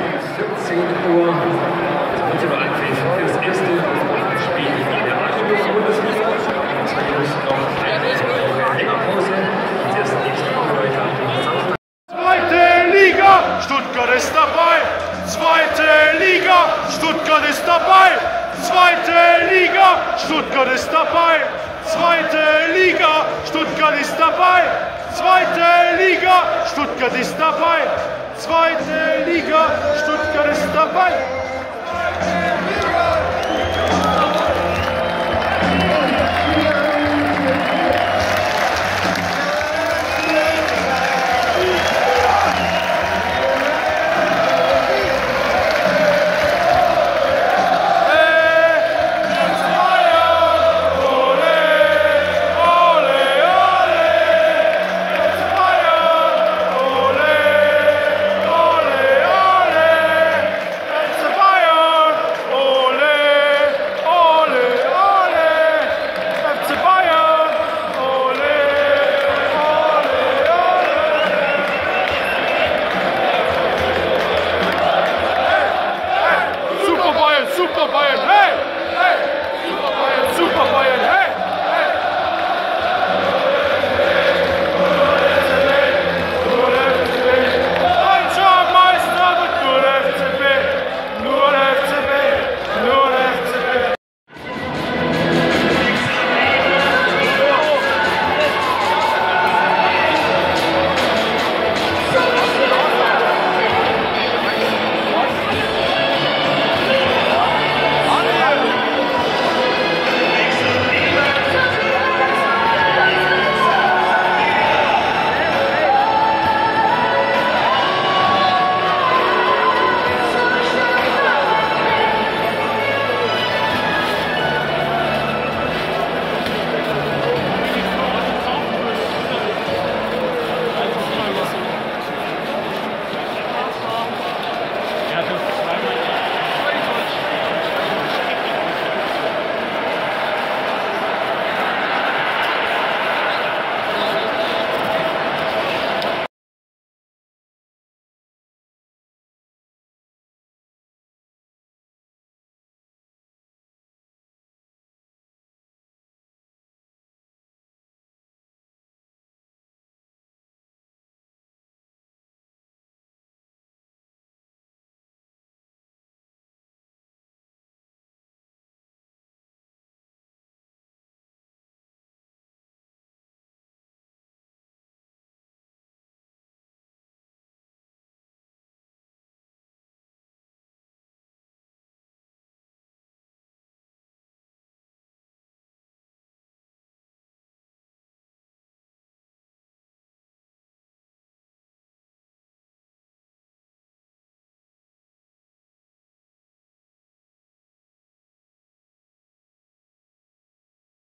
14 Uhr. Heute war anpfiff für das erste Spiel in der A-Jugend-Bundesliga. Natürlich noch eine Längerpause. Und erst nächste Woche weiter am Samstag. Zweite Liga, Stuttgart ist dabei. Zweite Liga, Stuttgart ist dabei. Zweite Liga, Stuttgart ist dabei. Zweite Liga, Stuttgart ist dabei. Zweite Liga, Stuttgart ist dabei. Zweite Liga, Stuttgart